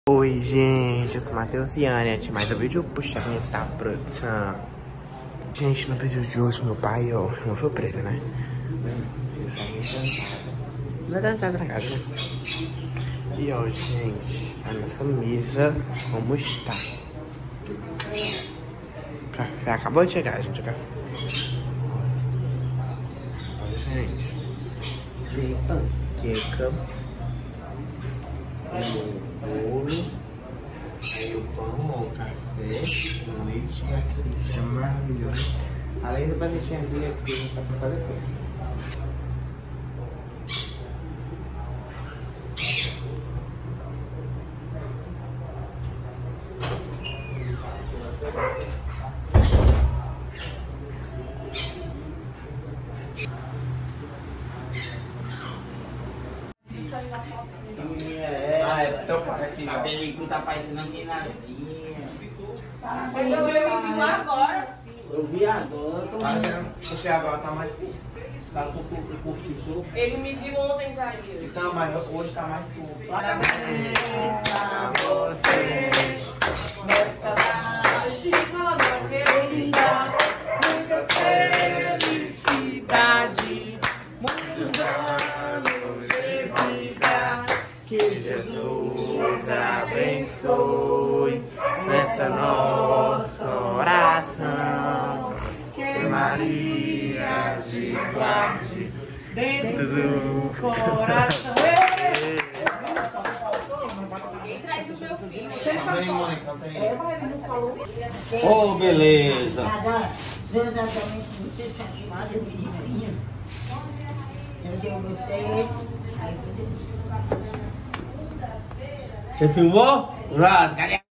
Oi gente, eu sou o Matheus e Anete, mais um vídeo puxa a minha produção. Gente, no vídeo de hoje meu pai, ó, uma surpresa, né? Não é dançada na casa, né? E ó, gente, a nossa mesa, como está? Café, acabou de chegar, gente, o café. Ó, gente, tem panqueca, o bolo, aí o pão, o café, o leite e a cesta maravilhosa. Além do panitinho ali que a gente vai passar depois. Cabelinho tá parecendo meninazinha. Mas eu vi agora. Eu vi agora, tô vendo. Você agora tá mais curto. Tá com o curso. Ele me viu ontem, Jair. Então, mas hoje tá mais curto. Parabéns pra você. Nesta mágica querida. Muitas felicidades. Muitos anos de vida. Que Jesus abençoe nessa nossa oração. Que Maria te guarde Dentro do coração. Quem traz o meu filho? Vem, Mônica, tem. Ô, beleza. Deus exatamente você está chamado de menininha. Eu dei o meu texto, aí Você filmou? Cadê?